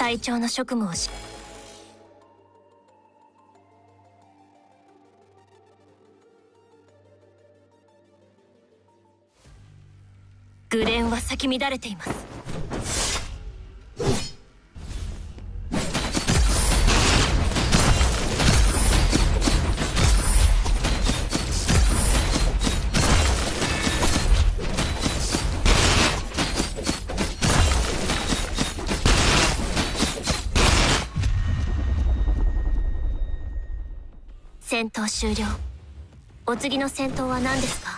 隊長の職務をし、グレンは咲き乱れています。戦闘終了。お次の戦闘は何ですか？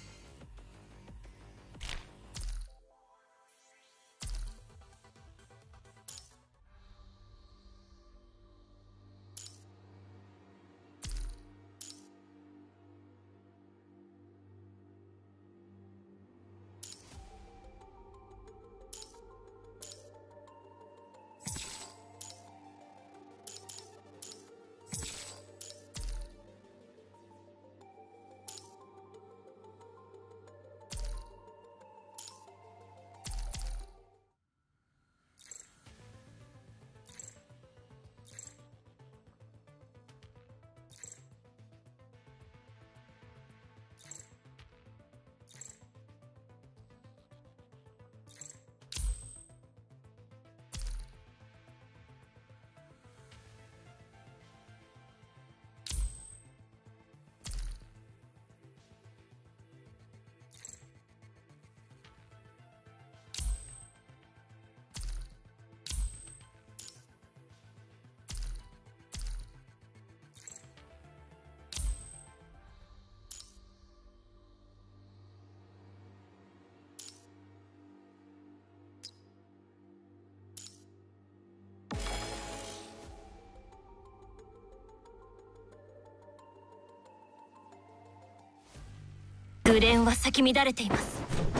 グレンは咲き乱れています。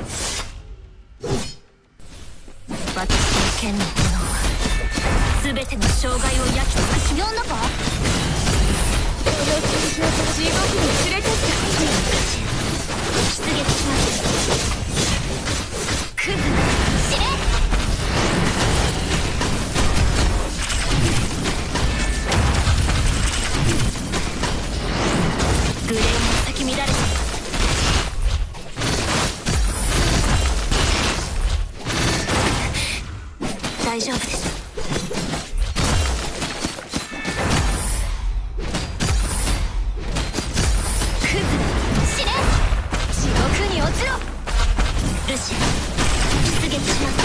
私の剣の炎は全ての障害を焼き尽くし、呼んだか？この地獄に連れてってほしい。出撃します。クズ死ね！グレンは咲き乱れています。大丈夫です。クズ死ね！地獄に落ちろ！ルシア出撃します。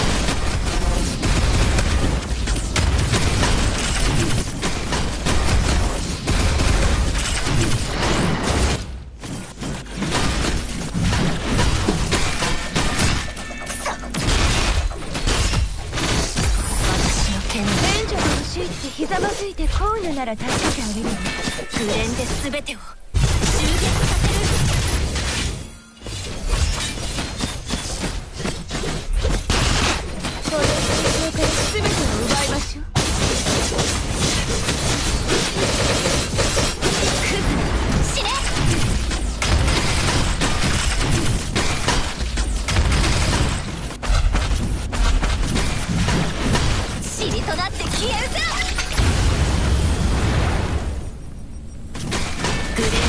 ひざまずいてこういうなら助けてあげるよ。グレンで全てを終結させる。この戦場から全てを奪いましょう。クズ死ね！塵となって消えるか！グレ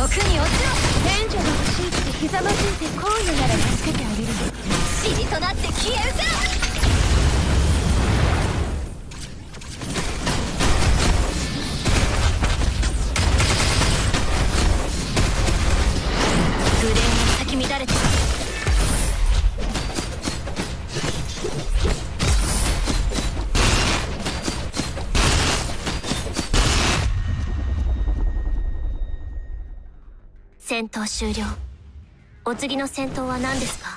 に落ちろ。 賢者が欲しいってひざまずいてこういうなら助けてあげるよ。 塵となって消えるか。グレーが咲き乱れてる。戦闘終了。お次の戦闘は何ですか？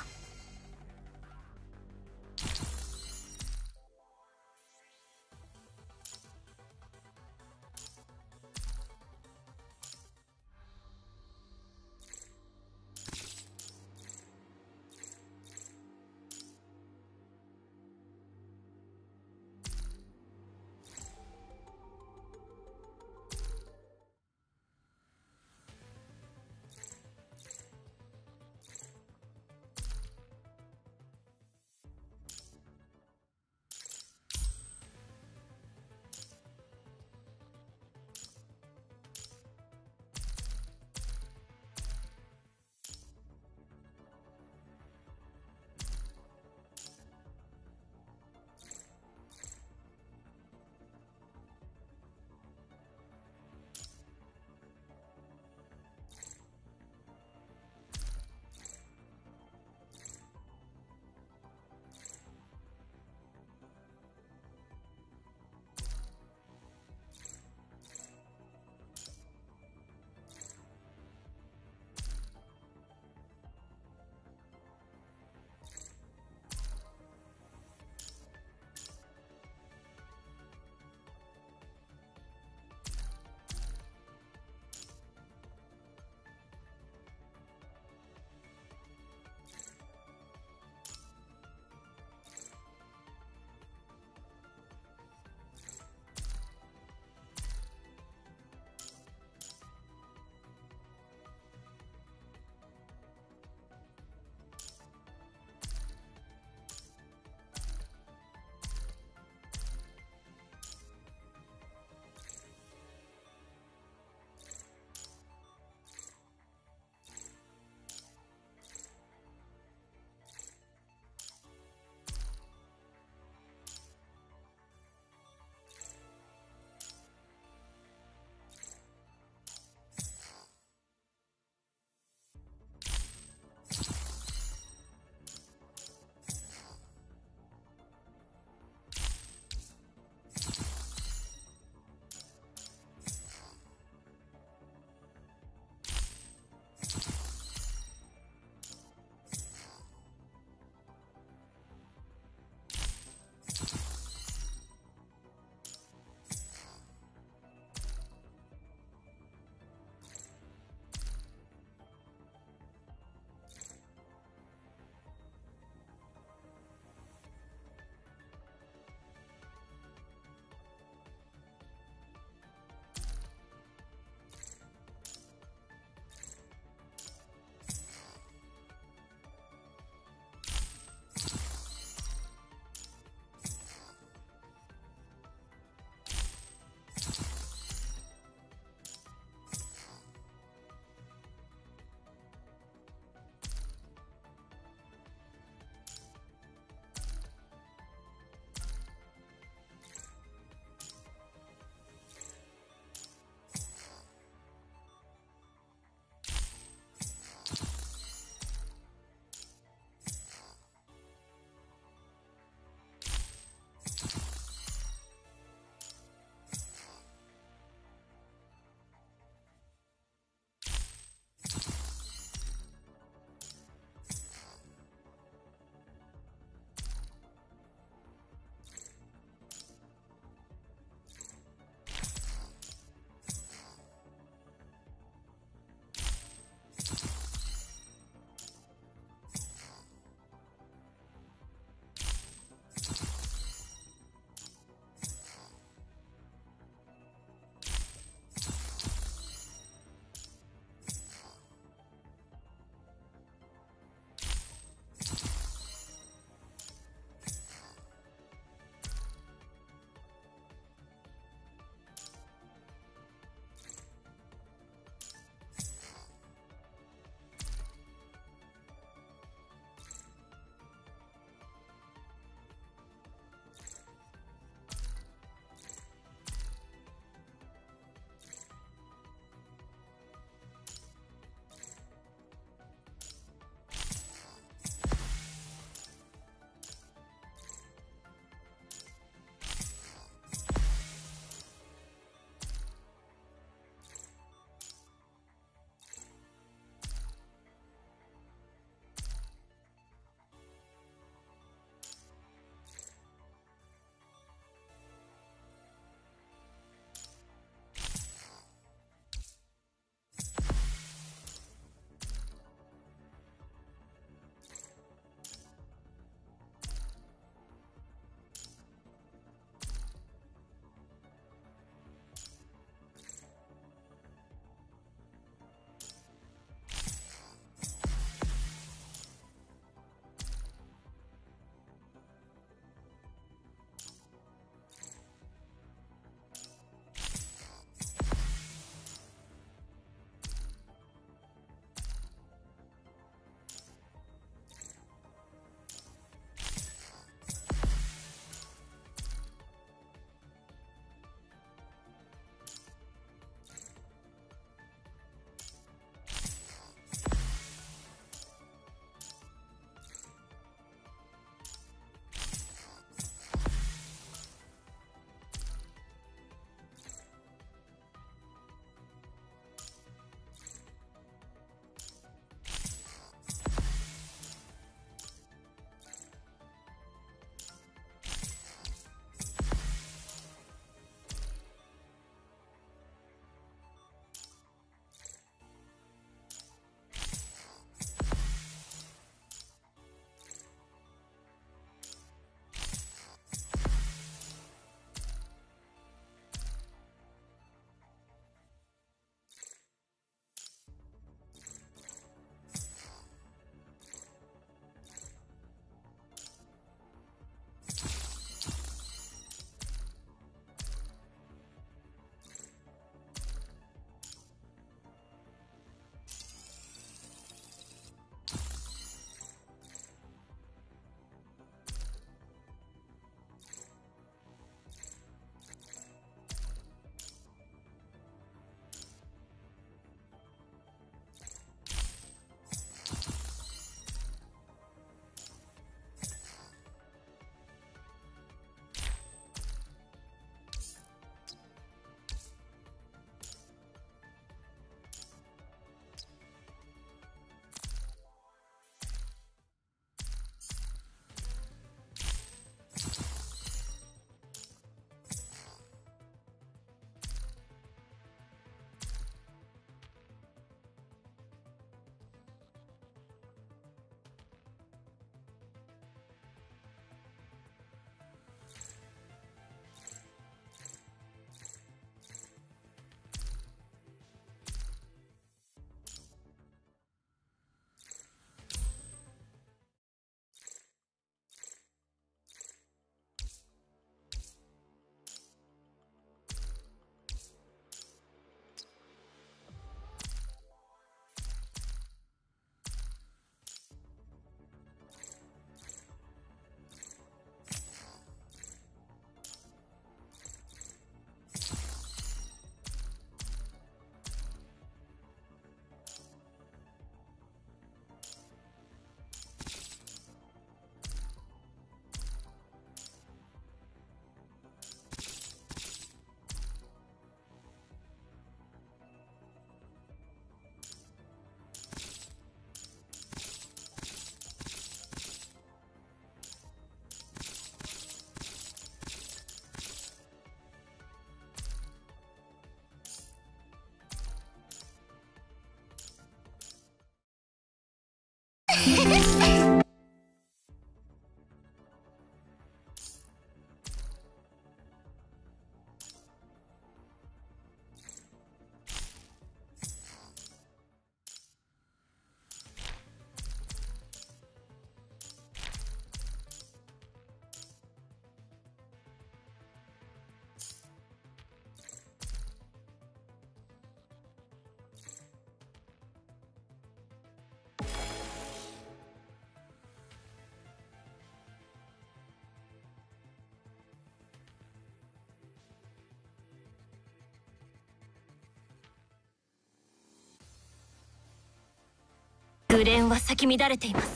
グレンは咲き乱れています。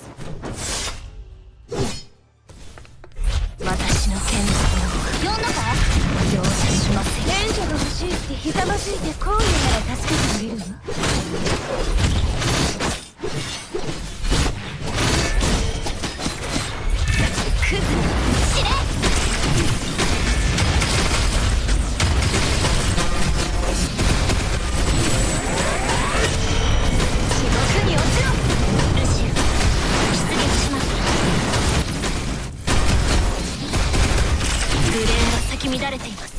私の剣の炎は呼んだか？ 容赦しません。 援助が欲しいってひざまずいてこういうなら助けてあげるわ。 クズ死ね。地獄に落ちろ。ルシウ出撃します。グレンは咲き乱れています。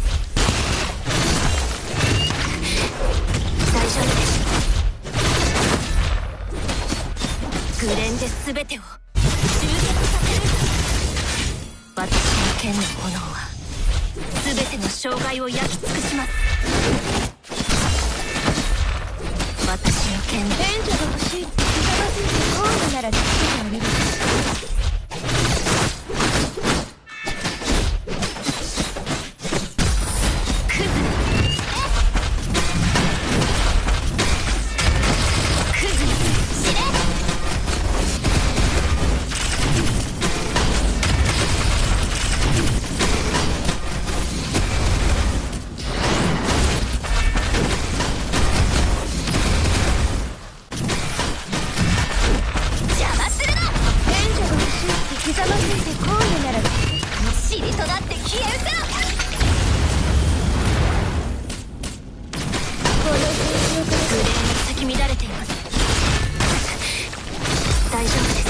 大丈夫です。グレンで全てを終結させる。私の剣の炎は全ての障害を焼き尽くします。私の剣の援助が欲しいってひざまずいてこういうなら助けてあげるわ。 クズクズ死ね。邪魔するな。 援助が欲しいってひざまずいてこういうなら尻となって消え失せろ。 この戦場からグレンが咲き乱れています。大丈夫です。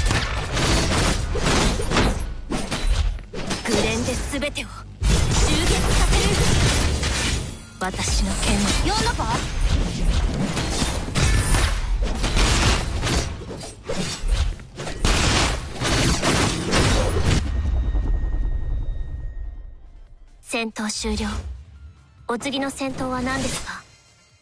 グレンで全てを終結させる。私の剣の呼んだか？ 戦闘終了。お次の戦闘は何ですか？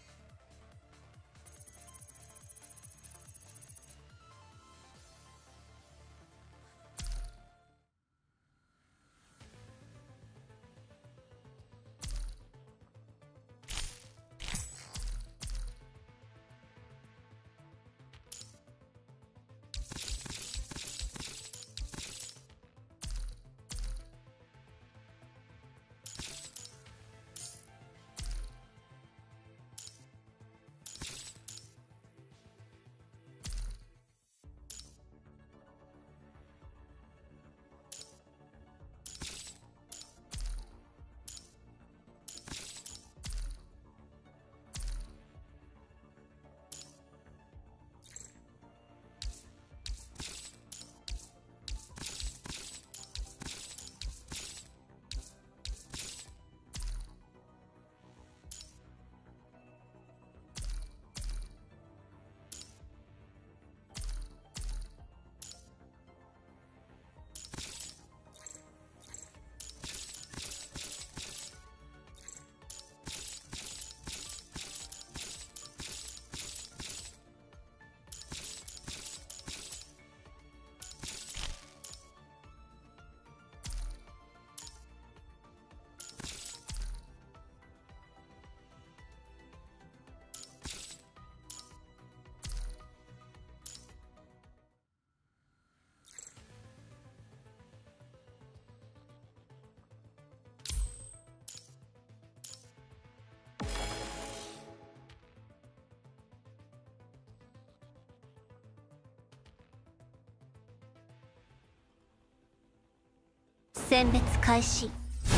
選別開始。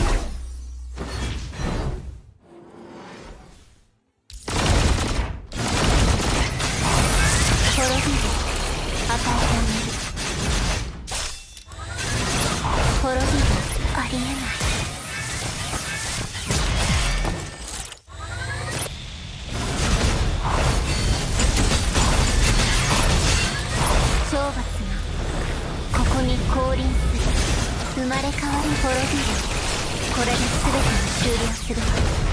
滅びる。与えてあげる。滅びる。ありえない。懲罰がここに降臨する。生まれ変わり滅びる。これで全てが終了するわ。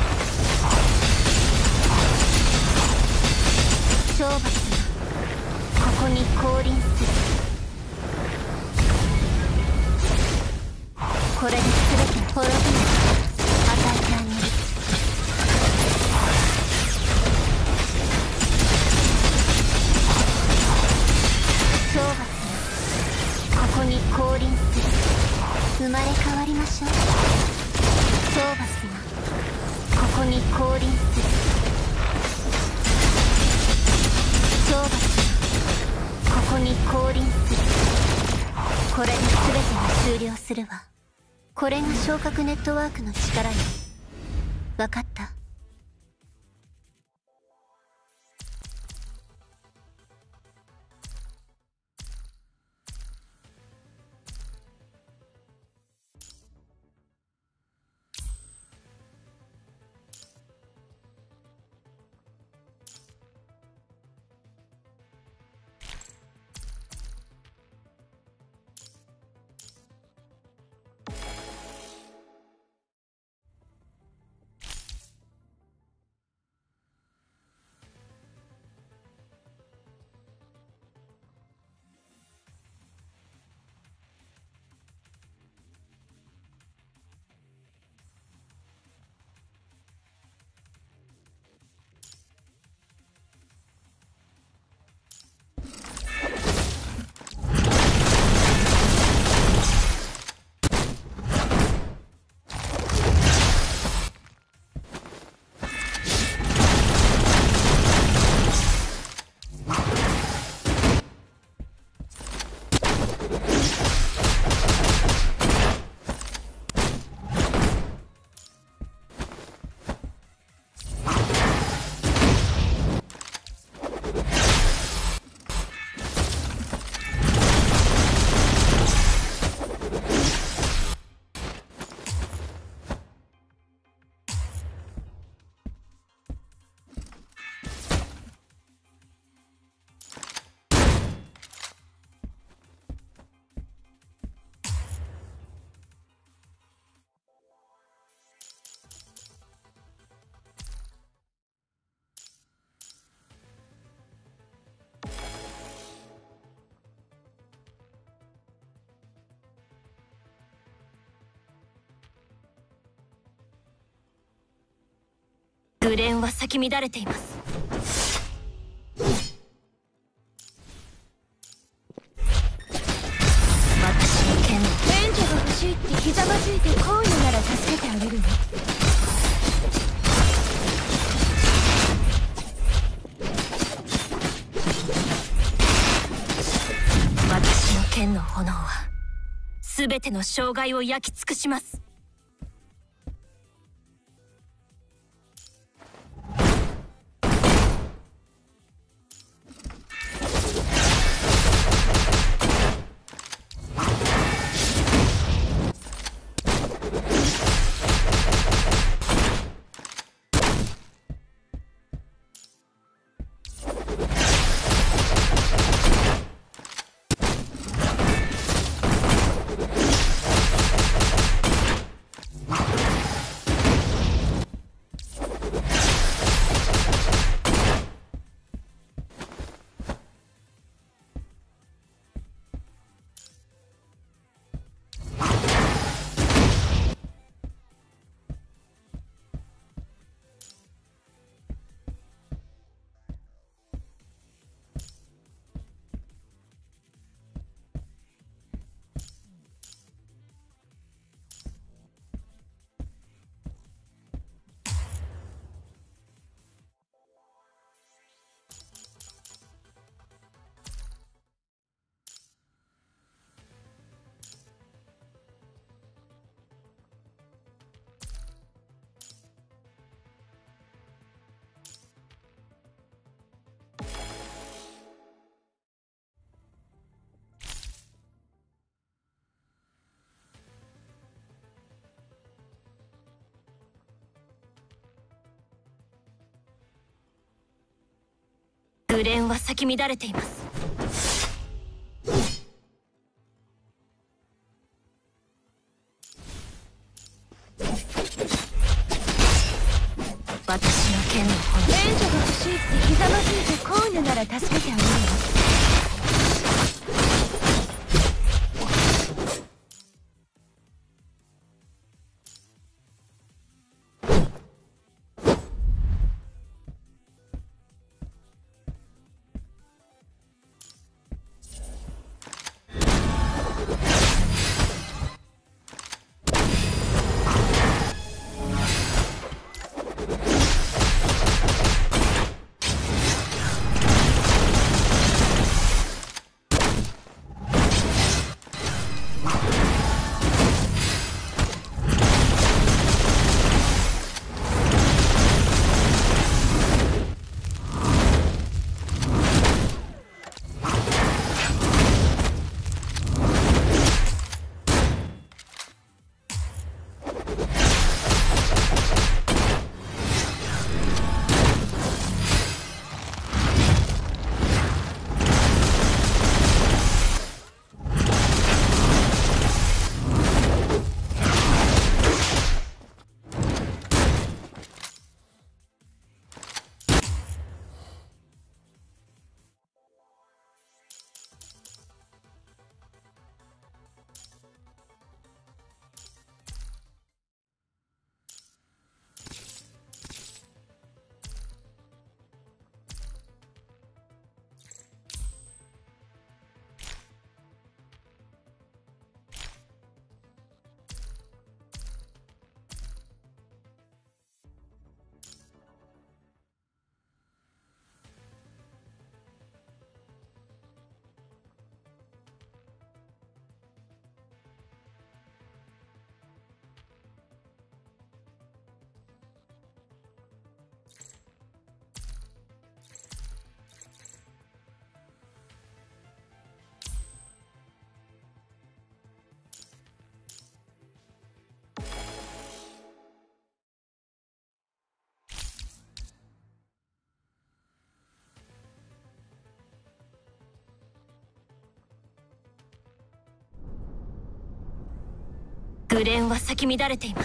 懲罰がここに降臨する。これで全て滅びる。与えてあげる。 するわ。これが昇格ネットワークの力よ。わかった？ グレンは咲き乱れています。私の剣の援助が欲しいってひざまずいてこういうなら助けてあげるわ。 私の剣の炎は全ての障害を焼き尽くします。グレンは咲き乱れています。私の剣の炎。 援助が欲しいってひざまずいてこういうなら助けてあげるわ。 紅蓮は咲き乱れています。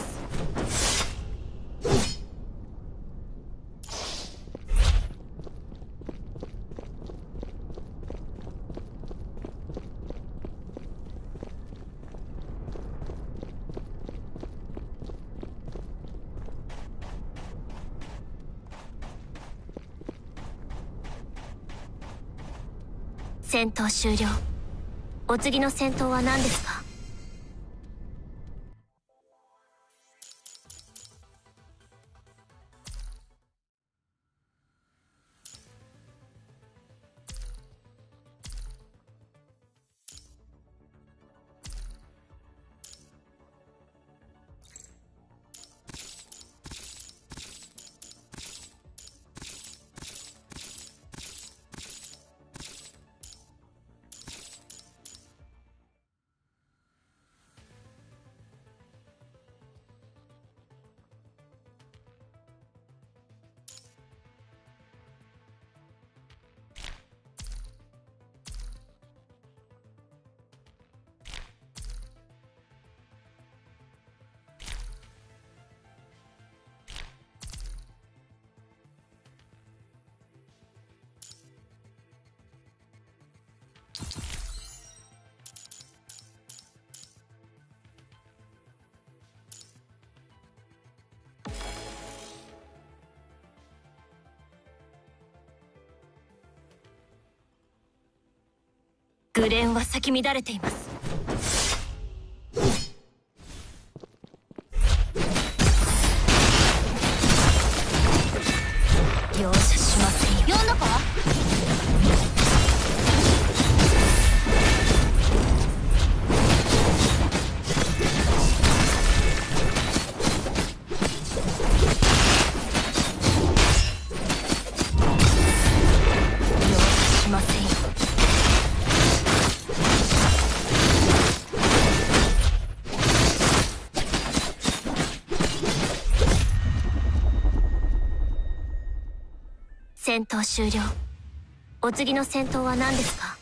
戦闘終了。お次の戦闘は何ですか？紅蓮は咲き乱れています。容赦しませんよ。読んだか？容赦しませんよ。戦闘終了。お次の戦闘は何ですか？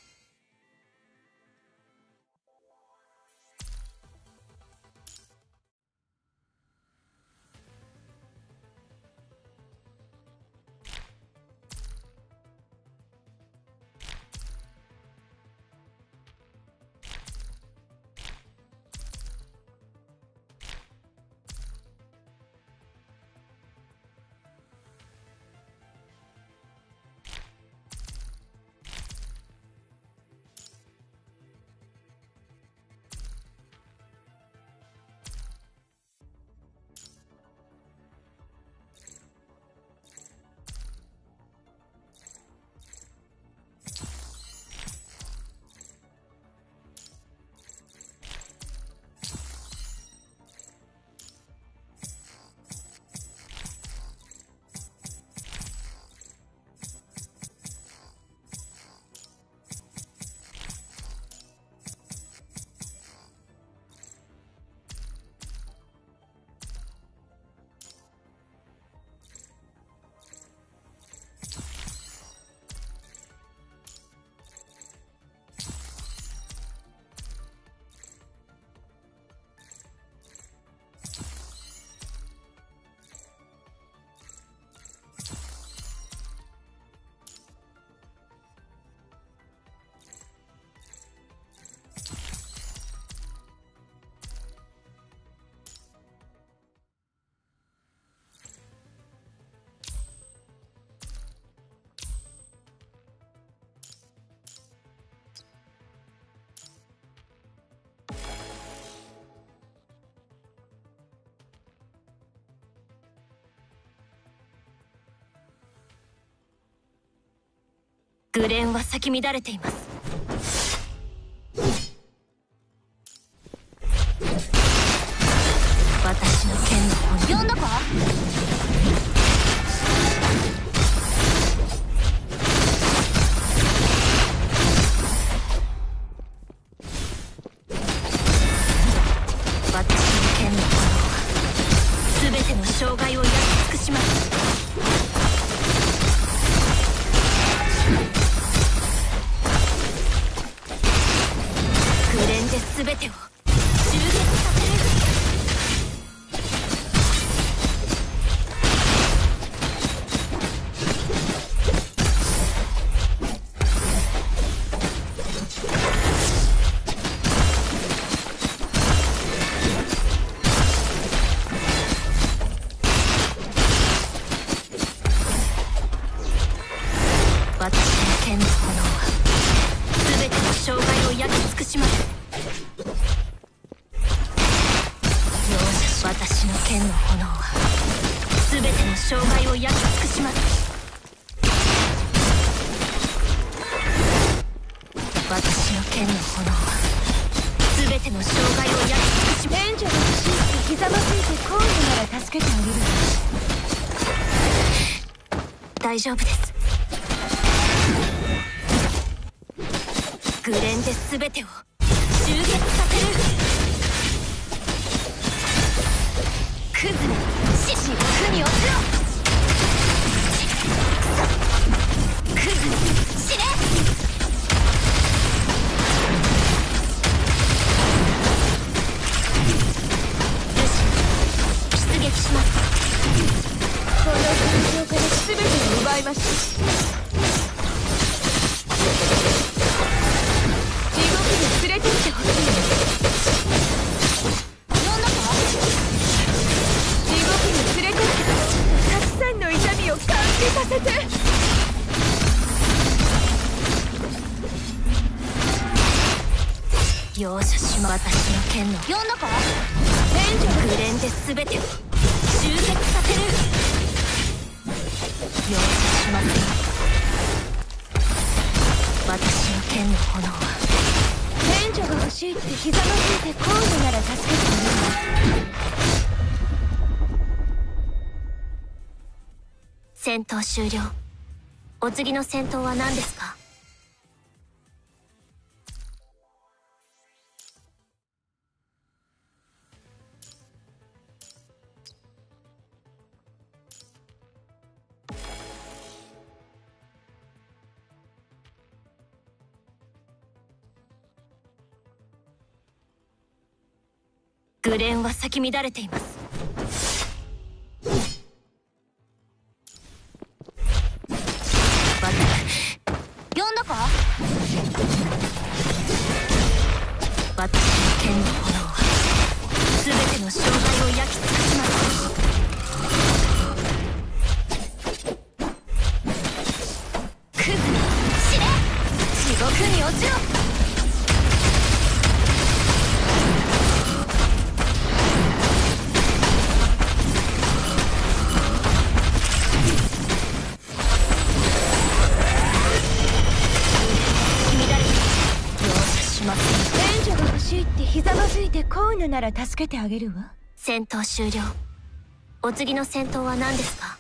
紅蓮は咲き乱れています。私の剣の本読んだか？私の剣の炎は全ての障害を焼き尽くします。紅蓮で全てを集結させる。 私の剣の炎は全ての障害を焼き尽くします。私の剣の炎は全ての障害を焼き尽くします。 援助が欲しいってひざまずいてコールなら助けてあげる。 大丈夫です。グレンで全てを集結させる。クズめ獅子を踏み落ちろ。クズめ死ね。よし出撃します。 この環境から全てを奪いました。地獄に連れてってほしい。 呼んだか？ 地獄に連れてってたくさんの痛みを感じさせて。 容赦しま私の剣の呼んだか？ 援助がグレンで全てを集結させる。容赦しません。私の剣の炎は援助が欲しいってひざまずいてコールなら助けてあげる。 戦闘終了。お次の戦闘は何ですか？グレンは咲き乱れています。呼んだか？私の剣の炎は全ての障害を焼き尽くします。クズめ死ね。地獄に落ちろ。 援助が欲しいってひざまずいてコールなら助けてあげるわ。 戦闘終了。お次の戦闘は何ですか？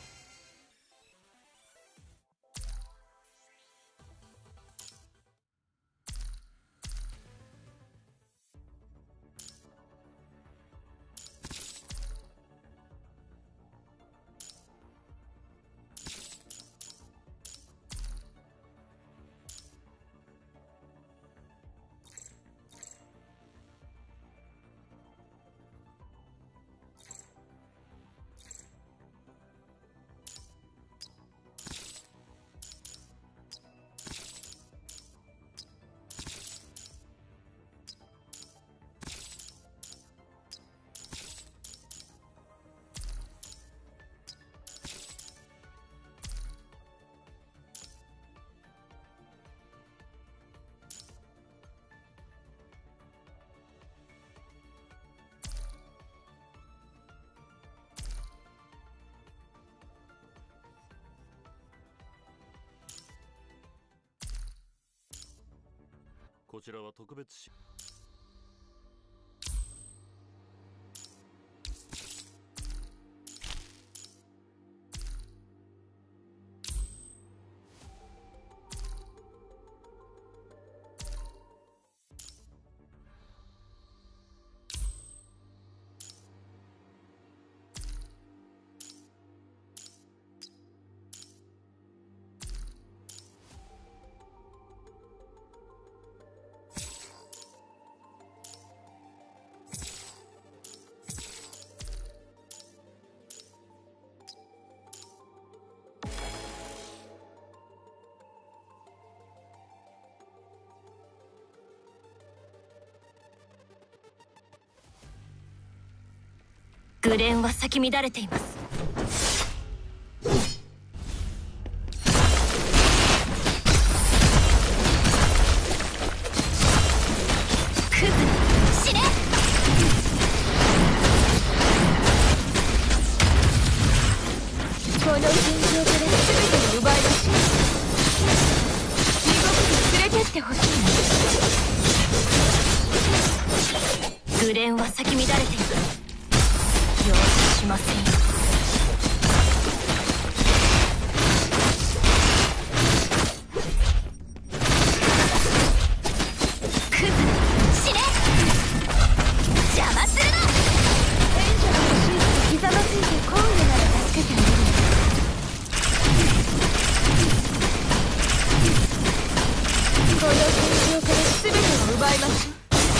こちらは特別しグレンは咲き乱れています。クズ死ね。 この戦場から全てを奪いましょう。地獄に連れてってほしい。 グレンは咲き乱れている。容赦しませんよ。クズ死ね。邪魔するな。 援助が欲しいとひざまついて今夜なら助けてあげる。この戦場から全てを奪いましょう。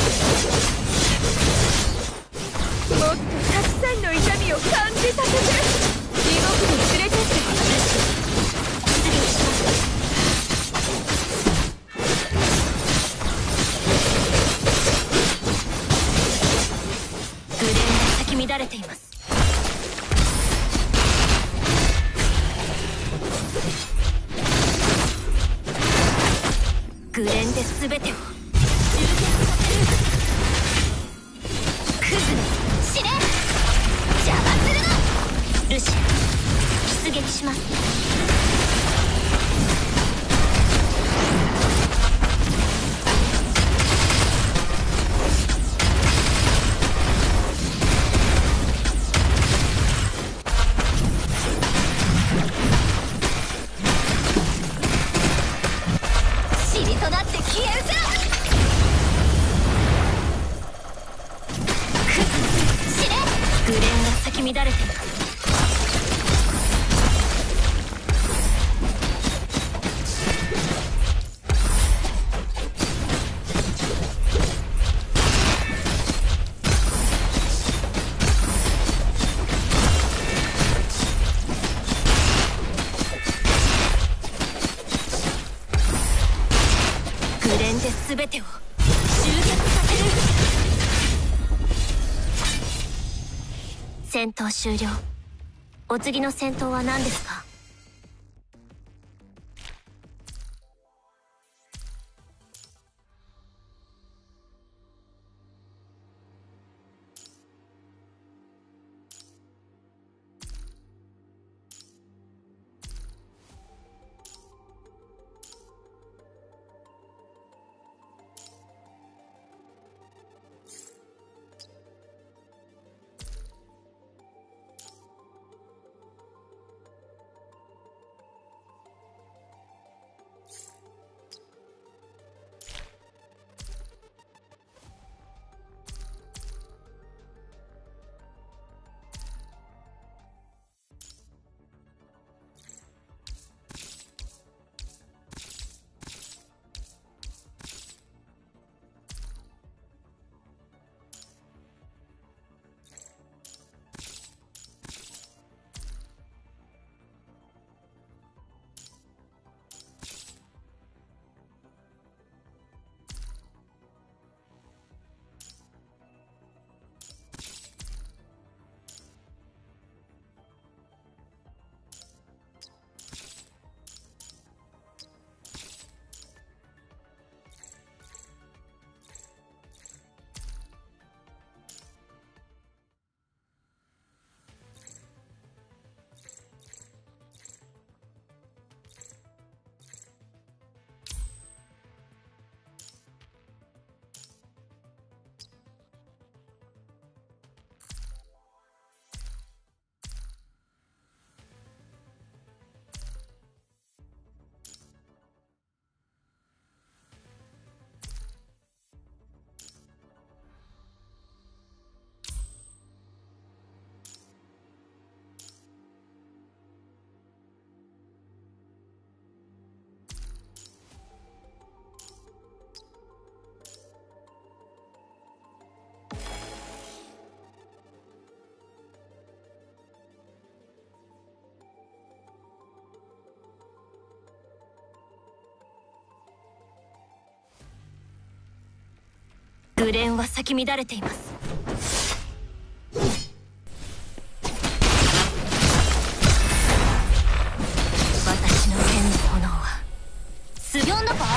もっとたくさんの痛みを感じさせて地獄に連れてってほしい。 失礼します。グレンが咲き乱れています。グレンで全てを集結させる。クズ死ね。邪魔するな。ルシア出撃します。塵となって消えるぜ。クズ死ね。グレンが咲き乱れています。グレンで全てを集結させる。戦闘終了。お次の戦闘は何ですか？グレンは咲き乱れています。私の剣の炎は強んのか？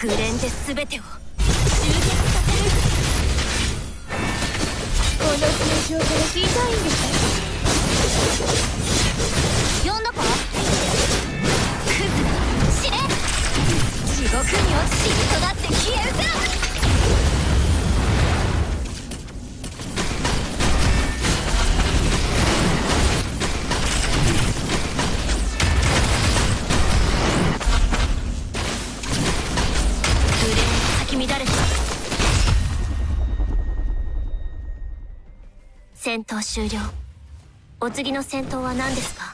グレンで全てを集結させる。 この形状から知りたいんです呼んだかクズ死ね。地獄に落ち塵となって消えるか。グレンが咲き乱れた。戦闘終了。お次の戦闘は何ですか？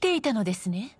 っていたのですね。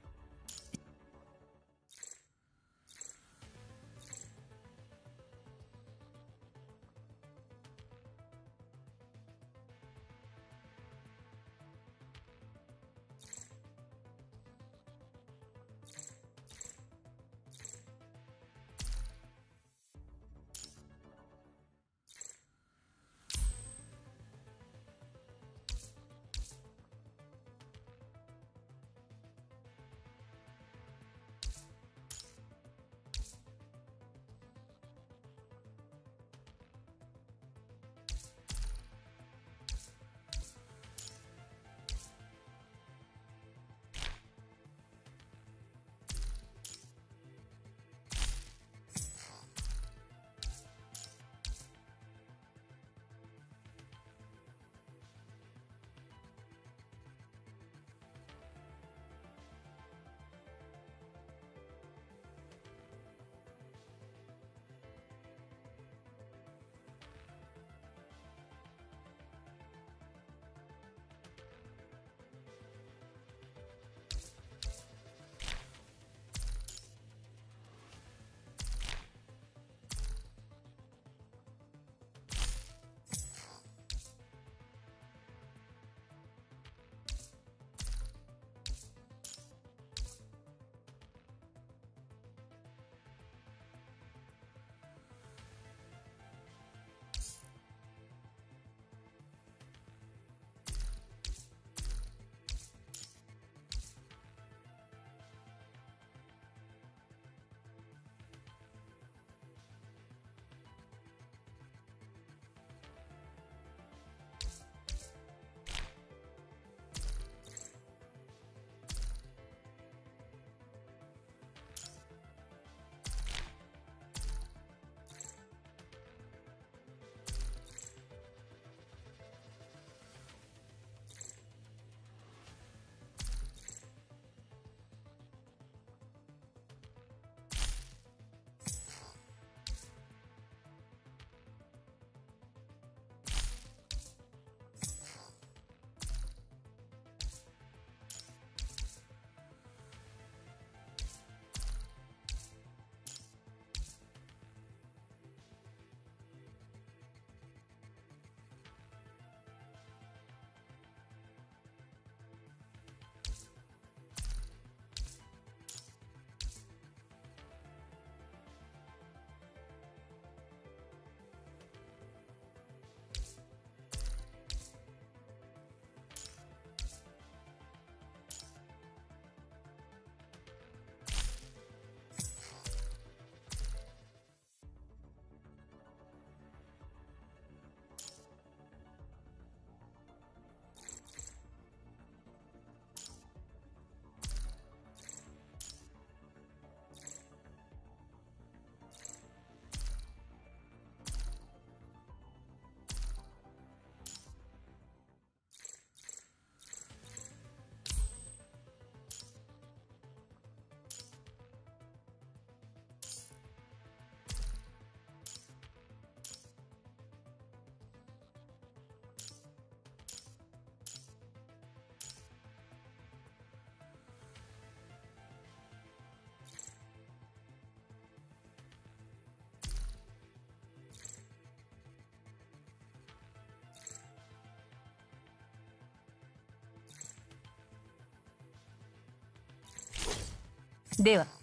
では。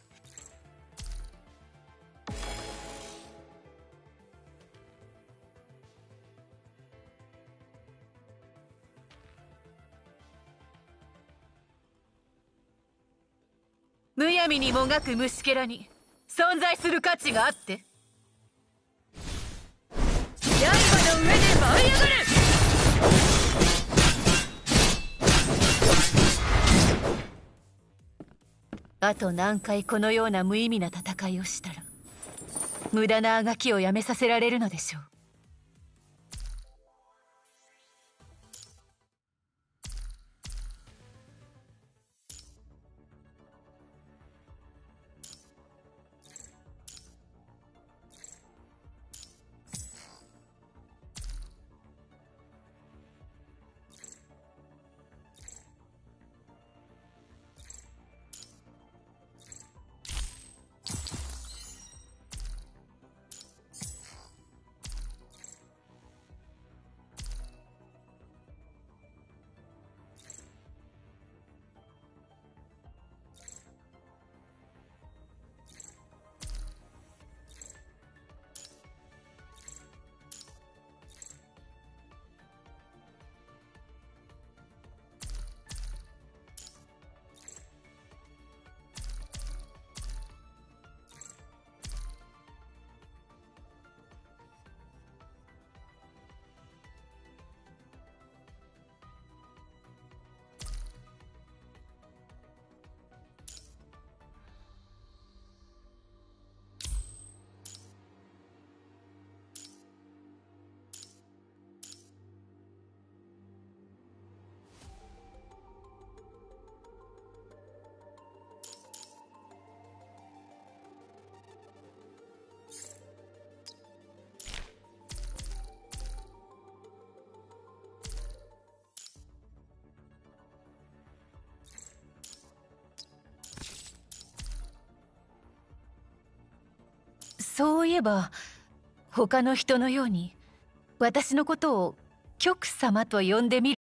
むやみにもがく虫けらに存在する価値があって刃の上で舞い上がる。あと何回このような無意味な戦いをしたら無駄なあがきをやめさせられるのでしょう。 そういえば他の人のように私のことを極様と呼んでみる